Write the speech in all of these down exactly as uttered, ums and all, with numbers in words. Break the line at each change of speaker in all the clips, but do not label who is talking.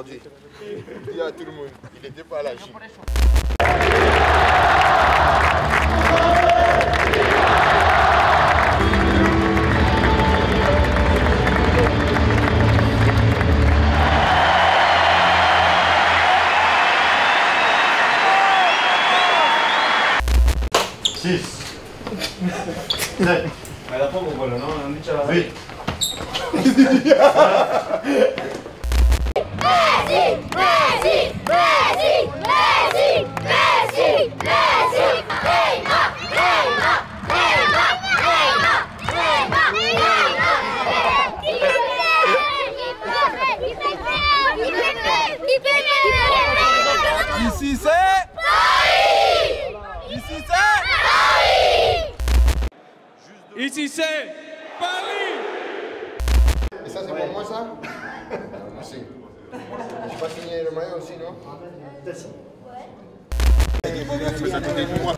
aujourd'hui. Dis à tout le monde, il n'était pas à la gym.
six. Ma da poco quello, no? Non dice la verità.
Messi! Messi! Messi! Messi! Messi! Messi! Neymar! Neymar! Neymar! Neymar! Neymar! Neymar!
Ici c'est
Paris!
Ici c'est
Paris!
Ici c'est Paris.
Et ça, c'est pour moi, ça? Merci. J'ai pas signé le maillot aussi, non? T'as signé? Ouais.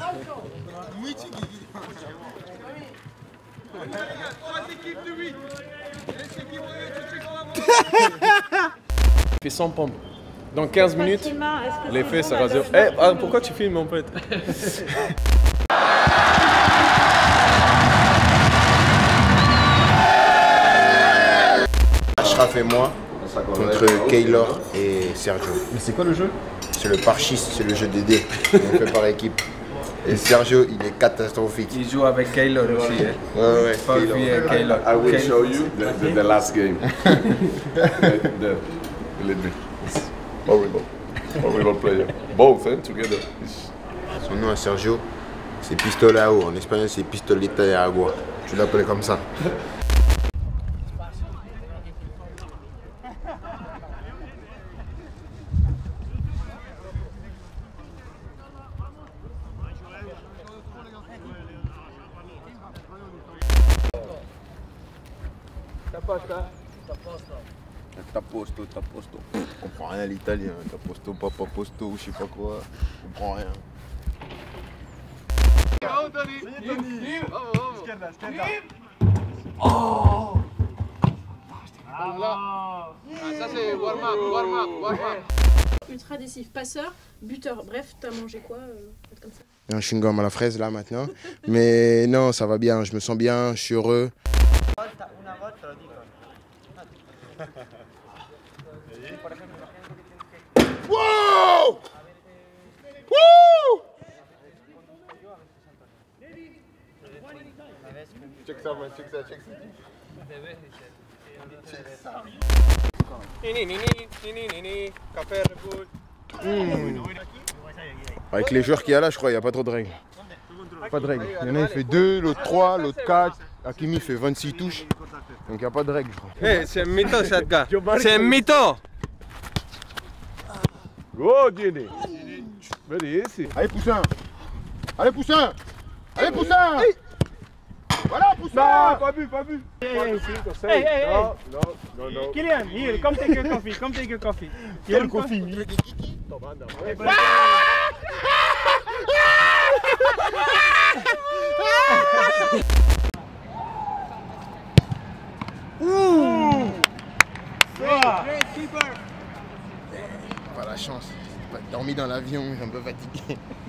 Fais cent pompes. Dans quinze minutes, l'effet sera zéro. Eh, ah, pourquoi tu filmes en fait?
Ashraf et moi contre Keylor et Sergio.
Mais c'est quoi le jeu?
C'est le parchis, c'est le jeu des dés. On fait par équipe. Et Sergio, il est catastrophique.
Il joue avec Keylor aussi. Hein?
Ouais, ouais,
Pas
Keylor.
vu, hein, Keylor.
I will
Keylor.
show you the, the, the last game. There, believe me. It's horrible. Horrible player. Both, eh, together. It's...
Son nom à Sergio, c'est Pistolao. En espagnol, c'est Pistolita de Agua. Tu l'appelles comme ça.
T'as posto, t'as posto.
Je comprends rien à l'italien. T'as posto, papa posto, je sais pas quoi. Je comprends rien.
Oh! Ah, ça c'est warm-up, warm-up, warm-up.
Ultra décisif, passeur, buteur. Bref, t'as mangé quoi euh, comme ça?
Un chewing-gum à la fraise là maintenant. Mais non, ça va bien. Je me sens bien, je suis heureux. Wow! Woo! Check ça, man, check ça, check ça. Check ça.
Nini, nini, nini, nini, café, Red
Mmh. Avec les joueurs qu'il y a là, je crois, il n'y a pas trop de règles. Pas de règles. Il y en a, il fait deux, l'autre trois, l'autre quatre. Hakimi fait vingt-six touches. Donc il n'y a pas de règles, je crois.
Eh, c'est un mytho, ce gars. C'est un mytho.
Go, Gini! Bellissimo!
Allez, Poussin! Allez, Poussin! Allez, Poussin! Voilà, Poussin!
Non, pas bu, pas bu!
Hey, hey, hey!
No, no, no, no.
Kylian, here, come take your coffee, come take your coffee. You want coffee?
Ouh! Pas la chance. J'ai pas dormi dans l'avion, je suis un peu fatigué.